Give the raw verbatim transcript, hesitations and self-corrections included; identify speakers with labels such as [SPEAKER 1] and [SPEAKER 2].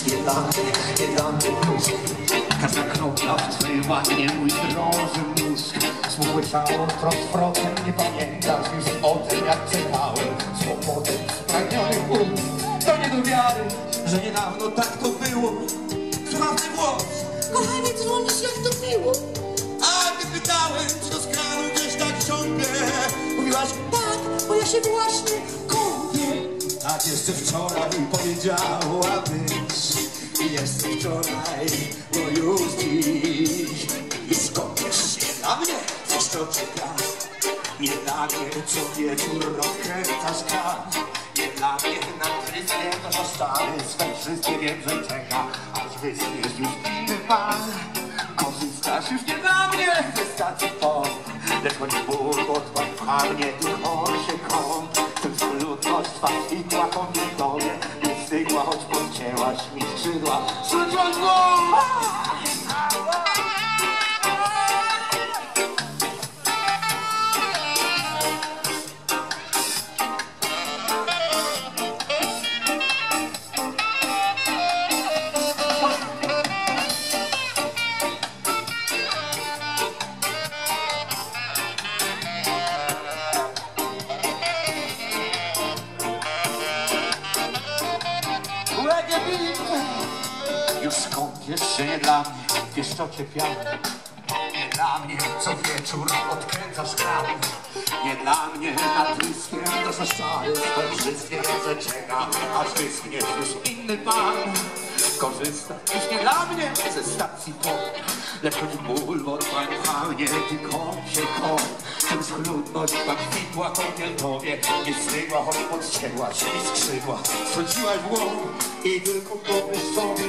[SPEAKER 1] Nie dla mnie, nie dla mnie plus. Każda kropla w twojej wannie mój drąży mózg. Smukłe ciało wprost wrotem, nie pamiętasz już o tym jak czekałem. Swobodem spragniony um, to nie do wiary, że niedawno tak to było. Słucham ten głos.
[SPEAKER 2] Kochanie, dzwonisz, jak to miło.
[SPEAKER 1] A ty pytałem, czy do skranu gdzieś tak ciągle. Mówiłaś,
[SPEAKER 2] Tak, bo ja się właśnie kąpię.
[SPEAKER 1] tak jeszcze wczoraj powiedziałabyś. I jeszcze wczoraj, bo już dziś. I skąpiesz się na mnie, coś to czeka. Nie dla mnie co wieczór rozkręcasz kran. Nie dla mnie na tryskiem zostały swe wszystkie wiem, że czeka. Aż wyschniesz już inny pan. Korzystasz już nie dla mnie, wystarczy to. Lecz choć ból odpadł pcha mnie, tylko się kąt. Ten schludność twa i kłaką nie tobie. Nie stygła, choć podcięłaś mi skrzydła. Sądziłaś go! Już skąpiesz się nie dla mnie, wiesz co cię piało. Nie dla mnie co wieczór odkręcasz kran. Nie dla mnie nad tryskiem dozastałeś to wszystkie że czeka. Aż wyschniesz już inny pan. Korzysta już nie dla mnie ze stacji to. Lecz choć ból odpań mnie, tylko się koń. Tym schludność tak kwitła kąpiel tobie. Nie stygła, choć podcięłaś i skrzydła. Schodziłaś w głowę i tylko pomyśl sobie.